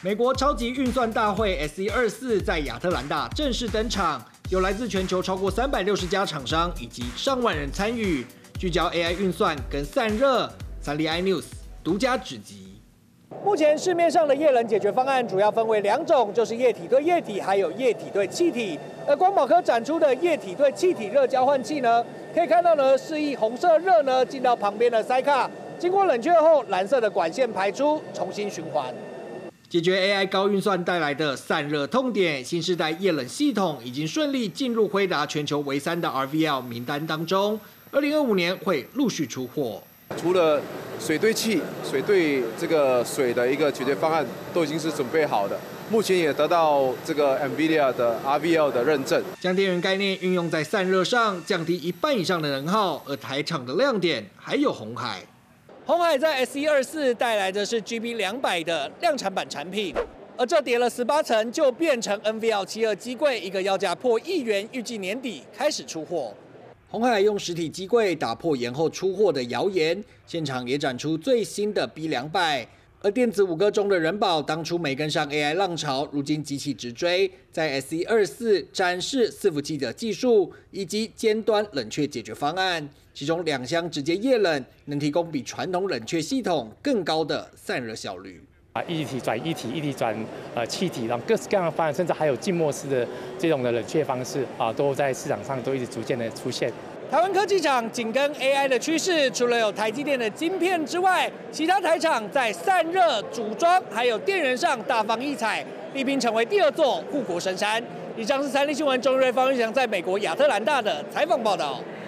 美国超级运算大会 SE24在亚特兰大正式登场，有来自全球超过360家厂商以及上万人参与，聚焦 AI 运算跟散热。三立 iNews 独家直击。目前市面上的液冷解决方案主要分为2种，就是液体对液体，还有液体对气体。而光宝科展出的液体对气体热交换器呢，可以看到呢，示意红色热呢进到旁边的塞卡，经过冷却后，蓝色的管线排出，重新循环。解决 AI 高运算带来的散热痛点，新世代液冷系统已经顺利进入辉达全球唯3的 RVL 名单当中，2025年会陆续出货。 除了水对气、水对这个水的一个解决方案都已经是准备好的，目前也得到这个 NVIDIA 的 RVL 的认证。将电源概念运用在散热上，降低1半以上的能耗。而台厂的亮点还有鸿海。 鸿海在 SE24带来的是 GB200的量产版产品，而这叠了18层就变成 NVL72机柜，一个要价破1亿元，预计年底开始出货。鸿海用实体机柜打破延后出货的谣言，现场也展出最新的 B200。而电子5哥中的人保当初没跟上 AI 浪潮，如今急起直追，在 SE24展示伺服器的技术以及尖端冷却解决方案，其中2箱直接液冷，能提供比传统冷却系统更高的散热效率。 液体转液体，液体转气体，然后各式各样的方案，甚至还有浸没式的这种的冷却方式都在市场上都一直逐渐的出现。 台湾科技厂紧跟 AI 的趋势，除了有台积电的晶片之外，其他台厂在散热、组装还有电源上大放异彩，力拼成为第2座护国神山。以上是三立新闻钟瑞芳、玉祥在美国亚特兰大的采访报道。